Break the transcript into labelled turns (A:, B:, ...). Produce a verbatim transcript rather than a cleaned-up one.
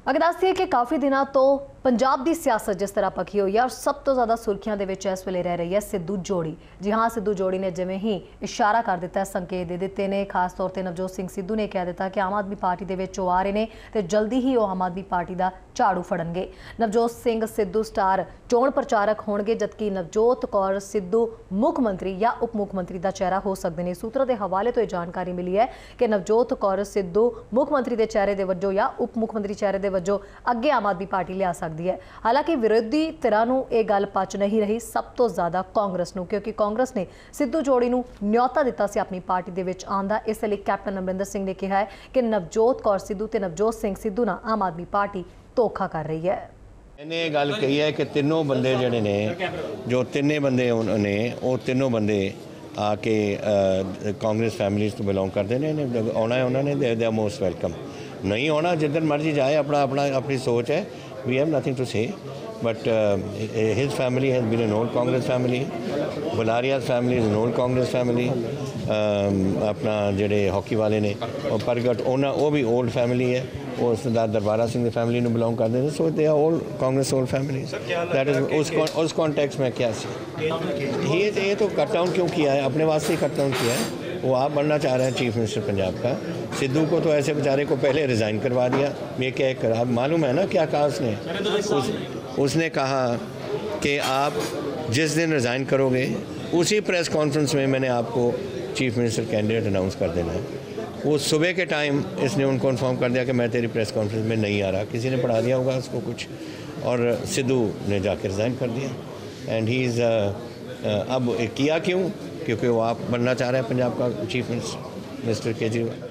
A: अगर दसिए कि काफ़ी दिनों तो पंजाब की सियासत जिस तरह पकी हुई है और सब तो ज़्यादा सुर्खियों के विच इस वेले रह रही है सिद्धू जोड़ी। जी हाँ, सिद्धू जोड़ी ने जिवें ही इशारा कर दिता, संकेत दे दिते ने। खास तौर पर नवजोत सिंह सिद्धू ने कह दिता कि आम आदमी पार्टी के विच आ रहे हैं तो जल्दी ही वो आम आदमी पार्टी का झाड़ू फड़नगे। नवजोत सिंह सिद्धू स्टार चोण प्रचारक होणगे, जबकि नवजोत कौर सिद्धू मुख मंत्री या उप मुख मंत्री का चेहरा हो सकते हैं। सूत्रों के हवाले तो यह जानकारी मिली है कि नवजोत कौर सिद्धू मुख मंत्री के चेहरे के वजों या उप मुख मंत्री चेहरे के वजों अगे आम आदमी पार्टी लिया सकती है। हालांकि विरोधी धिरां नूं यह गल पच नहीं रही, सब तो ज़्यादा कांग्रेस नूं, क्योंकि कांग्रेस ने सिद्धू जोड़ी नूं न्यौता दिता सी अपनी पार्टी दे विच आउण दा। इसलिए कैप्टन अमरिंदर सिंह ने कहा है कि नवजोत कौर सिद्धू ते नवजोत सिंह सिद्धू नाल आम आदमी पार्टी धोखा कर रही है।
B: इन्हें गल कही है कि तीनों बंदे जिहड़े ने, जो तिन्ने बंदे ने, वो तीनों बंदे आके कांग्रेस फैमिलीज तो बिलोंग करते हैं। आना है उन्होंने, दे दे मोस्ट वेलकम। नहीं आना, जिधर मर्जी जाए, अपना अपना अपनी सोच है। We have nothing to say, but his family has been an old Congress family. Bularia's family is an old Congress family. अपना जेडे हॉकी वाले ने और परगट उन्होंने, वो भी ओल्ड फैमिली है। वो सरदार दरबारा सिंह की फैमिली में बिलोंग करते हैं। So they are old Congress old family. That is उस उस कॉन्टेक्स्ट में क्या ये ये तो कट डाउन क्यों किया है, अपने वास्ते ही कट डाउन किया है। वो आप बनना चाह रहे हैं चीफ मिनिस्टर पंजाब का। सिद्धू को तो ऐसे बेचारे को पहले रिज़ाइन करवा दिया। ये क्या कर, आप मालूम है ना क्या कहा उसने? उस, उसने कहा कि आप जिस दिन रिज़ाइन करोगे उसी प्रेस कॉन्फ्रेंस में मैंने आपको चीफ मिनिस्टर कैंडिडेट अनाउंस कर देना है। वो सुबह के टाइम इसने उनको इन्फॉर्म कर दिया कि मैं तेरी प्रेस कॉन्फ्रेंस में नहीं आ रहा। किसी ने पढ़ा दिया होगा उसको कुछ, और सिद्धू ने जाके रिज़ाइन कर दिया। एंड ही इज़ अब किया क्यों? क्योंकि वो आप बनना चाह रहे हैं पंजाब का चीफ मिनिस्टर, मिस्टर केजरीवाल।